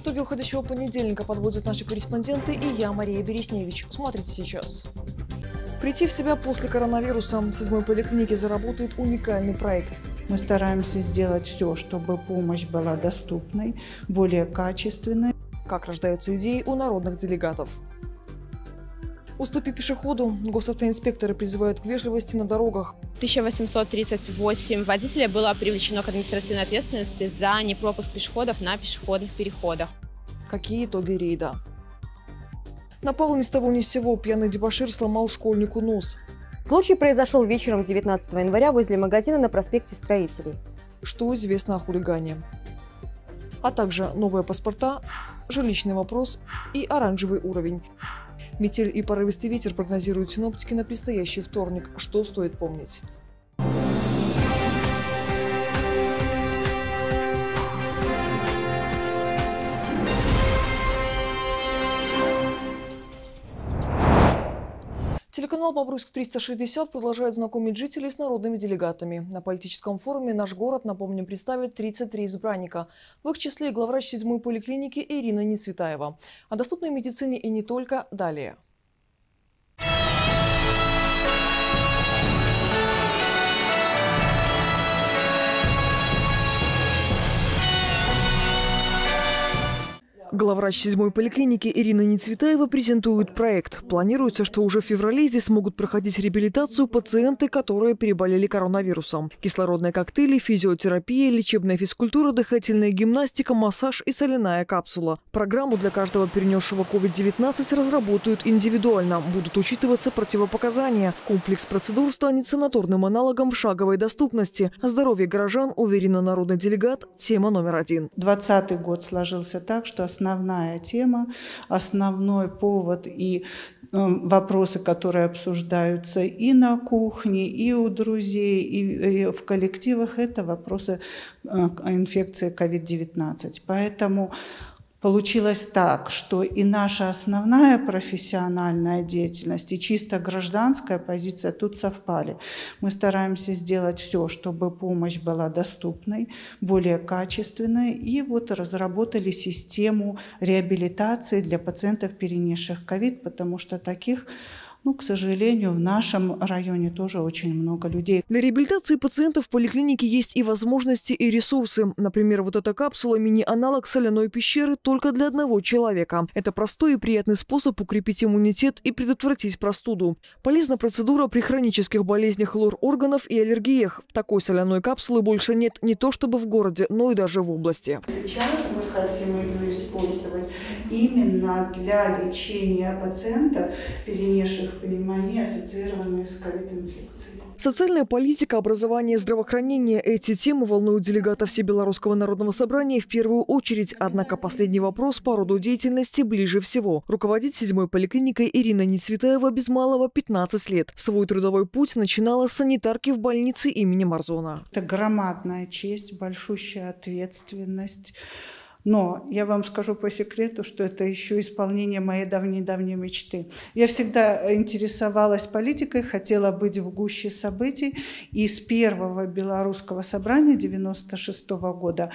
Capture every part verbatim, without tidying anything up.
Итоги уходящего понедельника подводят наши корреспонденты и я, Мария Бересневич. Смотрите сейчас. Прийти в себя после коронавируса. В седьмой поликлинике заработает уникальный проект. Мы стараемся сделать все, чтобы помощь была доступной, более качественной. Как рождаются идеи у народных делегатов. Уступи пешеходу. Госавтоинспекторы призывают к вежливости на дорогах. тысяча восемьсот тридцать восемь водителей было привлечено к административной ответственности за непропуск пешеходов на пешеходных переходах. Какие итоги рейда? Напал ни с того ни с сего. Пьяный дебошир сломал школьнику нос. Случай произошел вечером девятнадцатого января возле магазина на проспекте Строителей. Что известно о хулигане? А также новые паспорта, жилищный вопрос и оранжевый уровень. Метель и порывистый ветер прогнозируют синоптики на предстоящий вторник. Что стоит помнить? Телеканал «Бобруйск триста шестьдесят» продолжает знакомить жителей с народными делегатами. На политическом форуме «Наш город», напомним, представит тридцать три избранника. В их числе и главврач седьмой поликлиники Ирина Нецветаева. О доступной медицине и не только далее. Главврач седьмой поликлиники Ирина Нецветаева презентует проект. Планируется, что уже в феврале здесь смогут проходить реабилитацию пациенты, которые переболели коронавирусом. Кислородные коктейли, физиотерапия, лечебная физкультура, дыхательная гимнастика, массаж и соляная капсула. Программу для каждого перенесшего ковид девятнадцать разработают индивидуально. Будут учитываться противопоказания. Комплекс процедур станет санаторным аналогом в шаговой доступности. Здоровье горожан, уверена народный делегат, тема номер один. двадцатый год сложился так, что основной Основная тема, основной повод и э, вопросы, которые обсуждаются и на кухне, и у друзей, и, и в коллективах, это вопросы э, инфекции ковид девятнадцать. Поэтому получилось так, что и наша основная профессиональная деятельность, и чисто гражданская позиция тут совпали. Мы стараемся сделать все, чтобы помощь была доступной, более качественной, и вот разработали систему реабилитации для пациентов, перенесших ковид, потому что таких, ну, к сожалению, в нашем районе тоже очень много людей. Для реабилитации пациентов в поликлинике есть и возможности, и ресурсы. Например, вот эта капсула – мини-аналог соляной пещеры только для одного человека. Это простой и приятный способ укрепить иммунитет и предотвратить простуду. Полезна процедура при хронических болезнях лор-органов и аллергиях. Такой соляной капсулы больше нет не то чтобы в городе, но и даже в области. Сейчас мы хотим ее использовать именно для лечения пациентов, перенесших пневмонии, ассоциированные с ковид-инфекцией. Социальная политика, образование и здравоохранение – эти темы волнуют делегатов Всебелорусского народного собрания в первую очередь. Однако последний вопрос по роду деятельности ближе всего. Руководит седьмой поликлиникой Ирина Нецветаева без малого пятнадцать лет. Свой трудовой путь начинала с санитарки в больнице имени Марзона. Это громадная честь, большущая ответственность. Но я вам скажу по секрету, что это еще исполнение моей давней-давней мечты. Я всегда интересовалась политикой, хотела быть в гуще событий. И с первого белорусского собрания девяносто шестого года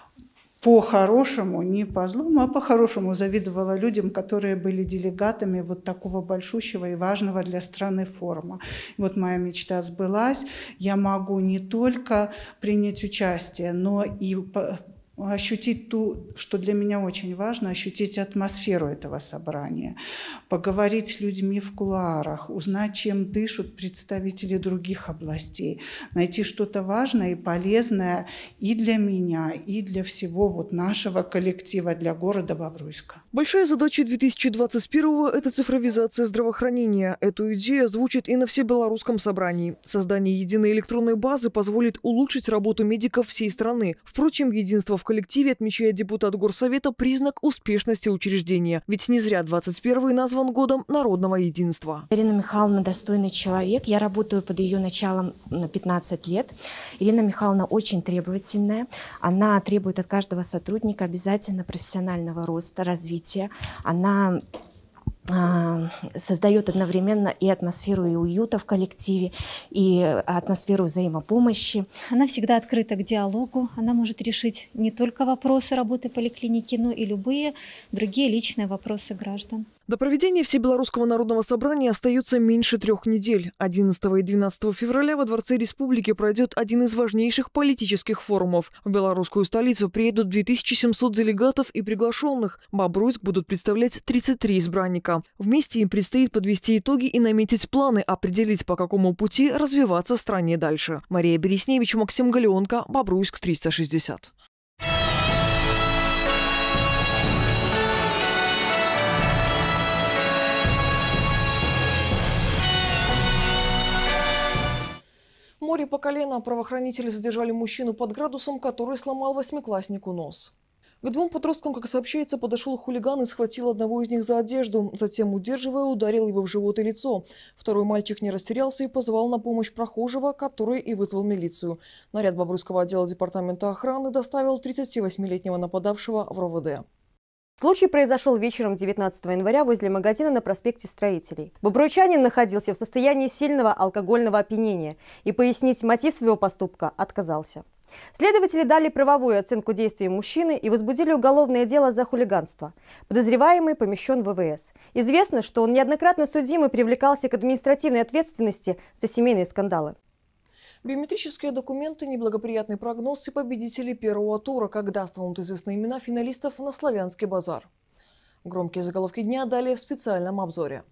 по-хорошему, не по злому, а по-хорошему завидовала людям, которые были делегатами вот такого большущего и важного для страны форума. Вот моя мечта сбылась. Я могу не только принять участие, но и ощутить ту, что для меня очень важно, ощутить атмосферу этого собрания, поговорить с людьми в кулуарах, узнать, чем дышат представители других областей, найти что-то важное и полезное и для меня, и для всего вот нашего коллектива, для города Бобруйска. Большая задача две тысячи двадцать первого – это цифровизация здравоохранения. Эту идею озвучит и на Всебелорусском собрании. Создание единой электронной базы позволит улучшить работу медиков всей страны. Впрочем, единство в коллективе, отмечает депутат Горсовета, признак успешности учреждения. Ведь не зря двадцать первый назван годом народного единства. Ирина Михайловна достойный человек. Я работаю под ее началом на пятнадцать лет. Ирина Михайловна очень требовательная. Она требует от каждого сотрудника обязательно профессионального роста, развития. Она создает одновременно и атмосферу и уюта в коллективе, и атмосферу взаимопомощи. Она всегда открыта к диалогу, она может решить не только вопросы работы поликлиники, но и любые другие личные вопросы граждан. До проведения Всебелорусского народного собрания остается меньше трех недель. одиннадцатого и двенадцатого февраля во Дворце Республики пройдет один из важнейших политических форумов. В белорусскую столицу приедут две тысячи семьсот делегатов и приглашенных. Бобруйск будут представлять тридцать три избранника. Вместе им предстоит подвести итоги и наметить планы, определить, по какому пути развиваться стране дальше. Мария Бересневич, Максим Галеонко, Бобруйск триста шестьдесят. Море по колено. Правоохранители задержали мужчину под градусом, который сломал восьмикласснику нос. К двум подросткам, как сообщается, подошел хулиган и схватил одного из них за одежду. Затем, удерживая, ударил его в живот и лицо. Второй мальчик не растерялся и позвал на помощь прохожего, который и вызвал милицию. Наряд Бобруйского отдела департамента охраны доставил тридцативосьмилетнего нападавшего в РОВД. Случай произошел вечером девятнадцатого января возле магазина на проспекте Строителей. Бобруйчанин находился в состоянии сильного алкогольного опьянения и пояснить мотив своего поступка отказался. Следователи дали правовую оценку действиям мужчины и возбудили уголовное дело за хулиганство. Подозреваемый помещен в ВВС. Известно, что он неоднократно судим и привлекался к административной ответственности за семейные скандалы. Биометрические документы, неблагоприятный прогноз и победители первого тура, когда станут известны имена финалистов на Славянский базар. Громкие заголовки дня далее в специальном обзоре.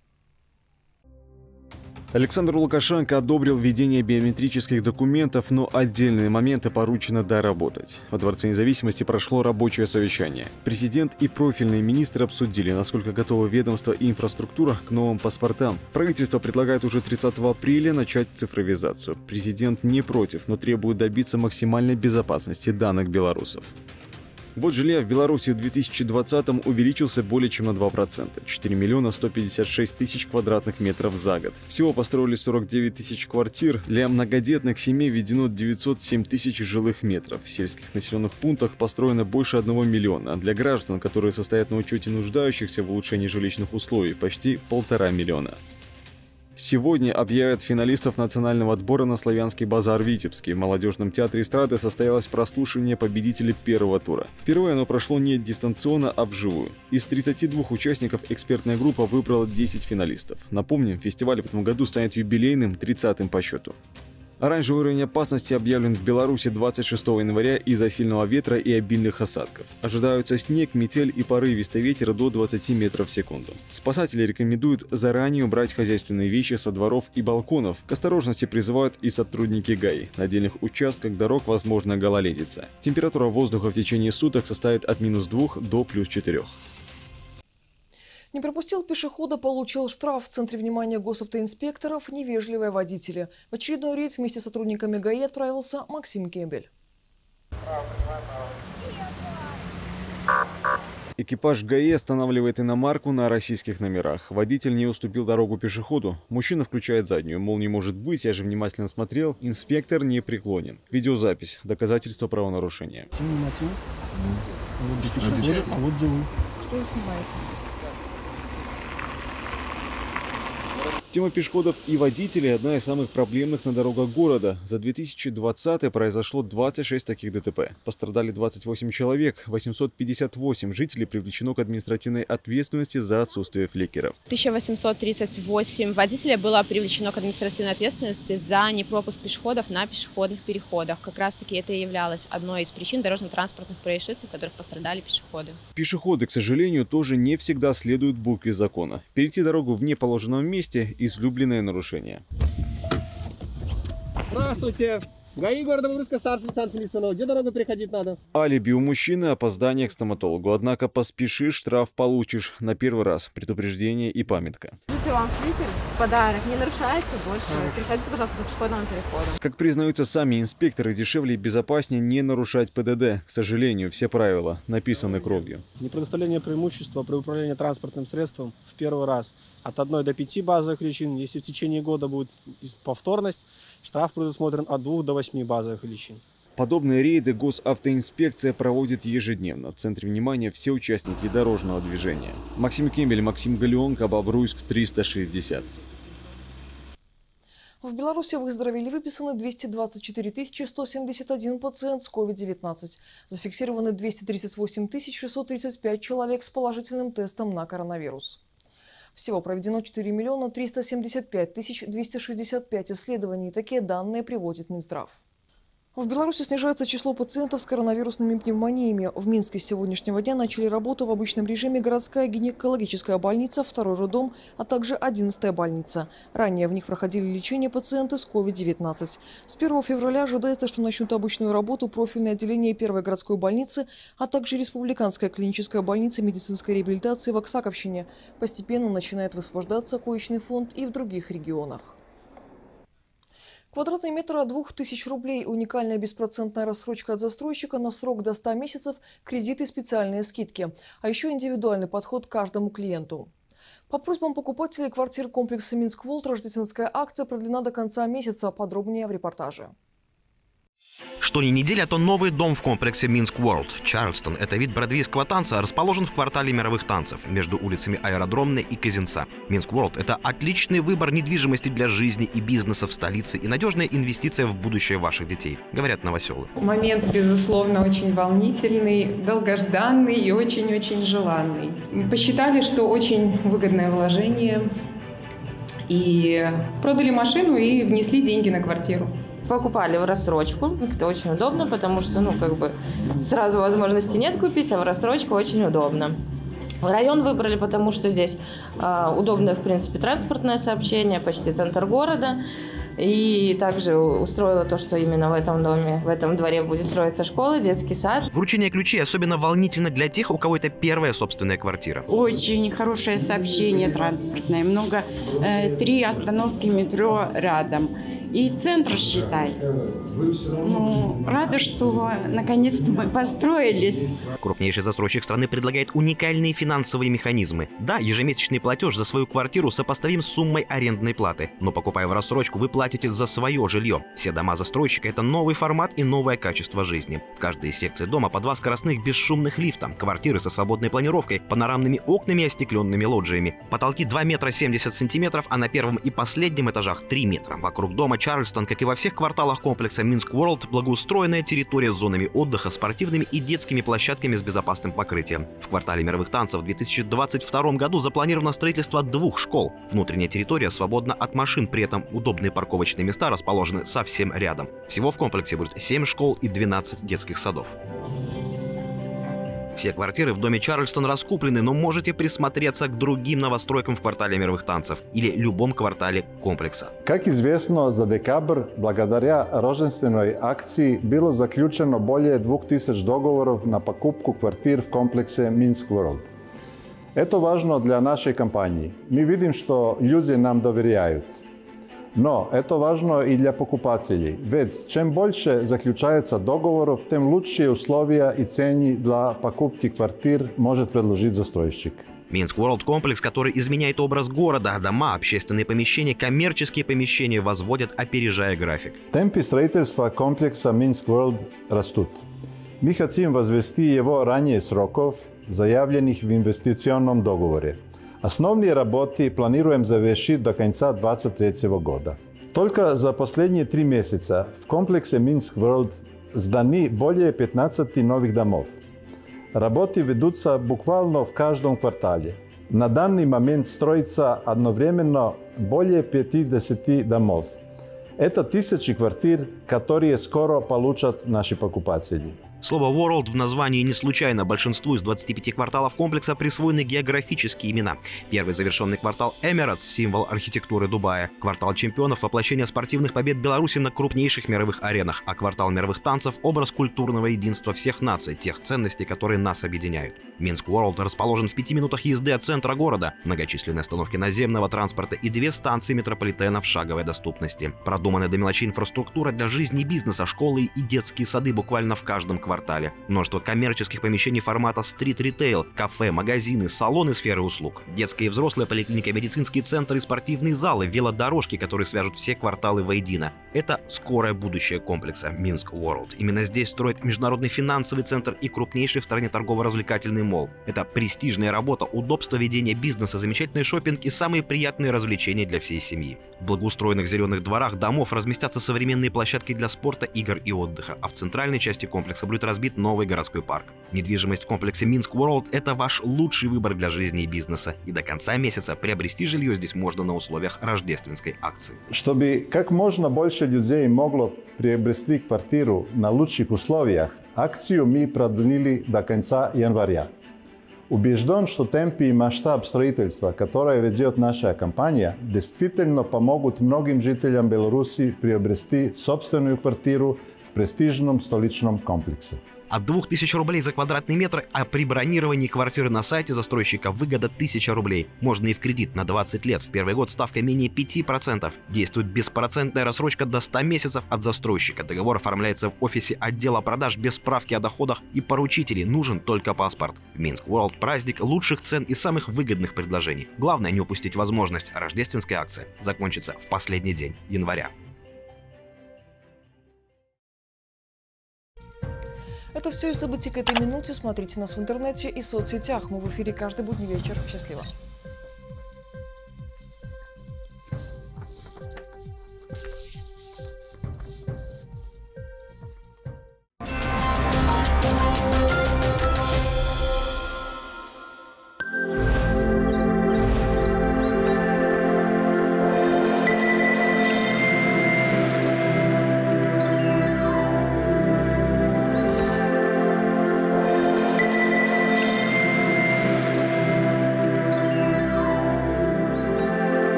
Александр Лукашенко одобрил введение биометрических документов, но отдельные моменты поручено доработать. Во Дворце независимости прошло рабочее совещание. Президент и профильные министры обсудили, насколько готовы ведомство и инфраструктура к новым паспортам. Правительство предлагает уже тридцатого апреля начать цифровизацию. Президент не против, но требует добиться максимальной безопасности данных белорусов. Вот жилья в Беларуси в две тысячи двадцатом увеличился более чем на два процента – четыре миллиона сто пятьдесят шесть тысяч квадратных метров за год. Всего построили сорок девять тысяч квартир. Для многодетных семей введено девятьсот семь тысяч жилых метров. В сельских населенных пунктах построено больше одного миллиона. А для граждан, которые состоят на учете нуждающихся в улучшении жилищных условий, почти полтора миллиона. Сегодня объявят финалистов национального отбора на Славянский базар в Витебске. В молодежном театре эстрады состоялось прослушивание победителей первого тура. Впервые оно прошло не дистанционно, а вживую. Из тридцати двух участников экспертная группа выбрала десять финалистов. Напомним, фестиваль в этом году станет юбилейным, тридцатым по счету. Оранжевый уровень опасности объявлен в Беларуси двадцать шестого января из-за сильного ветра и обильных осадков. Ожидаются снег, метель и порывистый ветер до двадцати метров в секунду. Спасатели рекомендуют заранее убрать хозяйственные вещи со дворов и балконов. К осторожности призывают и сотрудники ГАИ. На отдельных участках дорог возможна гололедица. Температура воздуха в течение суток составит от минус двух до плюс четырёх. Не пропустил пешехода, получил штраф. В центре внимания госавтоинспекторов невежливые водители. В очередной рейд вместе с сотрудниками ГАИ отправился Максим Кембель. Экипаж ГАИ останавливает иномарку на российских номерах. Водитель не уступил дорогу пешеходу. Мужчина включает заднюю. Мол, не может быть, я же внимательно смотрел. Инспектор не преклонен. Видеозапись. Доказательство правонарушения. А вот где вы? Что вы снимаете? Тема пешеходов и водителей – одна из самых проблемных на дорогах города. За две тысячи двадцатый произошло двадцать шесть таких ДТП. Пострадали двадцать восемь человек, восемьсот пятьдесят восемь жителей привлечено к административной ответственности за отсутствие фликеров. тысяча восемьсот тридцать восемь водителей было привлечено к административной ответственности за непропуск пешеходов на пешеходных переходах. Как раз таки это и являлось одной из причин дорожно-транспортных происшествий, в которых пострадали пешеходы. Пешеходы, к сожалению, тоже не всегда следуют букве закона. Перейти дорогу в неположенном месте – излюбленное нарушение. Здравствуйте! ГАИ города Бобруйска, старший лейтенант Лисунов. Где дорогу переходить надо? Алиби у мужчины – опоздание к стоматологу. Однако поспешишь, штраф получишь на первый раз. Предупреждение и памятка. Видите, вам фликер, подарок. Не нарушайте больше. Переходите, пожалуйста, по пешеходному переходу. Как признаются сами инспекторы, дешевле и безопаснее не нарушать ПДД. К сожалению, все правила написаны кровью. Непредоставление преимущества при управлении транспортным средством в первый раз от одной до пяти базовых величин. Если в течение года будет повторность, штраф предусмотрен от двух до восьми базовых величин. Подобные рейды госавтоинспекция проводит ежедневно. В центре внимания все участники дорожного движения. Максим Кембель, Максим Галионко, Бобруйск, триста шестьдесят. В Беларуси выздоровели выписаны двести двадцать четыре тысячи сто семьдесят один пациент с ковид девятнадцать. Зафиксированы двести тридцать восемь тысяч шестьсот тридцать пять человек с положительным тестом на коронавирус. Всего проведено четыре миллиона триста семьдесят пять тысяч двести шестьдесят пять исследований. Такие данные приводит Минздрав. В Беларуси снижается число пациентов с коронавирусными пневмониями. В Минске с сегодняшнего дня начали работу в обычном режиме городская гинекологическая больница, второй роддом, а также одиннадцатая больница. Ранее в них проходили лечение пациенты с ковид девятнадцать. С первого февраля ожидается, что начнут обычную работу профильное отделение первой городской больницы, а также республиканская клиническая больница медицинской реабилитации в Оксаковщине. Постепенно начинает высвобождаться коечный фонд и в других регионах. Квадратный метр от двух тысяч рублей, уникальная беспроцентная рассрочка от застройщика на срок до ста месяцев, кредиты и специальные скидки. А еще индивидуальный подход к каждому клиенту. По просьбам покупателей квартир комплекса Минск Ворлд рождественская акция продлена до конца месяца. Подробнее в репортаже. Что ни неделя, то новый дом в комплексе Минск Ворлд. Чарльстон – это вид бродвейского танца, расположен в квартале мировых танцев между улицами Аэродромной и Казинца. Минск Ворлд – это отличный выбор недвижимости для жизни и бизнеса в столице и надежная инвестиция в будущее ваших детей, говорят новоселы. Момент, безусловно, очень волнительный, долгожданный и очень-очень желанный. Мы посчитали, что очень выгодное вложение, и продали машину и внесли деньги на квартиру. Покупали в рассрочку. Это очень удобно, потому что, ну, как бы сразу возможности нет купить, а в рассрочку очень удобно. Район выбрали, потому что здесь э, удобное, в принципе, транспортное сообщение, почти центр города. И также устроило то, что именно в этом доме, в этом дворе будет строиться школа, детский сад. Вручение ключей особенно волнительно для тех, у кого это первая собственная квартира. Очень хорошее сообщение транспортное. Много, э, три остановки метро рядом. И центр, считай. Ну, рада, что наконец-то мы построились. Крупнейший застройщик страны предлагает уникальные финансовые механизмы. Да, ежемесячный платеж за свою квартиру сопоставим с суммой арендной платы. Но покупая в рассрочку, вы платите за свое жилье. Все дома застройщика – это новый формат и новое качество жизни. В каждой секции дома по два скоростных бесшумных лифта, квартиры со свободной планировкой, панорамными окнами и остекленными лоджиями. Потолки два метра семьдесят сантиметров, а на первом и последнем этажах три метра. Вокруг дома Чарльстон, как и во всех кварталах комплекса Минск Ворлд, благоустроенная территория с зонами отдыха, спортивными и детскими площадками с безопасным покрытием. В квартале мировых танцев в две тысячи двадцать втором году запланировано строительство двух школ. Внутренняя территория свободна от машин, при этом удобные парковочные места расположены совсем рядом. Всего в комплексе будет семь школ и двенадцать детских садов. Все квартиры в доме Чарльстон раскуплены, но можете присмотреться к другим новостройкам в квартале мировых танцев или любом квартале комплекса. Как известно, за декабрь, благодаря рождественной акции, было заключено более двух тысяч договоров на покупку квартир в комплексе Минск Ворлд. Это важно для нашей компании. Мы видим, что люди нам доверяют. Но это важно и для покупателей, ведь чем больше заключается договоров, тем лучшие условия и цены для покупки квартир может предложить застройщик. Минск Ворлд – комплекс, который изменяет образ города. Дома, общественные помещения, коммерческие помещения возводят, опережая график. Темпы строительства комплекса Минск Ворлд растут. Мы хотим возвести его ранее сроков, заявленных в инвестиционном договоре. Основные работы планируем завершить до конца две тысячи двадцать третьего года. Только за последние три месяца в комплексе Минск Ворлд сданы более пятнадцати новых домов. Работы ведутся буквально в каждом квартале. На данный момент строится одновременно более пятидесяти домов. Это тысячи квартир, которые скоро получат наши покупатели. Слово «World» в названии не случайно. Большинству из двадцати пяти кварталов комплекса присвоены географические имена. Первый завершенный квартал Эмиратс – символ архитектуры Дубая. Квартал чемпионов – воплощение спортивных побед Беларуси на крупнейших мировых аренах. А квартал мировых танцев – образ культурного единства всех наций, тех ценностей, которые нас объединяют. Минск Ворлд расположен в пяти минутах езды от центра города, многочисленные остановки наземного транспорта и две станции метрополитена в шаговой доступности. Продуманная до мелочей инфраструктура для жизни и бизнеса, школы и детские сады буквально в каждом квартале. квартале. Множество коммерческих помещений формата стрит-ритейл, кафе, магазины, салоны сферы услуг, детская и взрослая поликлиника, медицинские центры и спортивные залы, велодорожки, которые свяжут все кварталы воедино. Это скорое будущее комплекса Минск World. Именно здесь строят международный финансовый центр и крупнейший в стране торгово-развлекательный молл. Это престижная работа, удобство ведения бизнеса, замечательный шопинг и самые приятные развлечения для всей семьи. В благоустроенных зеленых дворах домов разместятся современные площадки для спорта, игр и отдыха, а в центральной части комплекса будет разбит новый городской парк. Недвижимость в комплексе Минск World – это ваш лучший выбор для жизни и бизнеса. И до конца месяца приобрести жилье здесь можно на условиях рождественской акции. Чтобы как можно больше людей могло приобрести квартиру на лучших условиях, акцию мы продлили до конца января. Убежден, что темпы и масштаб строительства, которое ведет наша компания, действительно помогут многим жителям Беларуси приобрести собственную квартиру в престижном столичном комплексе. От двух тысяч рублей за квадратный метр, а при бронировании квартиры на сайте застройщика выгода тысяча рублей. Можно и в кредит на двадцать лет. В первый год ставка менее пяти процентов. Действует беспроцентная рассрочка до ста месяцев от застройщика. Договор оформляется в офисе отдела продаж без справки о доходах и поручителей. Нужен только паспорт. В Минск World праздник лучших цен и самых выгодных предложений. Главное не упустить возможность. Рождественская акция закончится в последний день января. Это все из событий к этой минуте. Смотрите нас в интернете и соцсетях. Мы в эфире каждый будний вечер. Счастливо.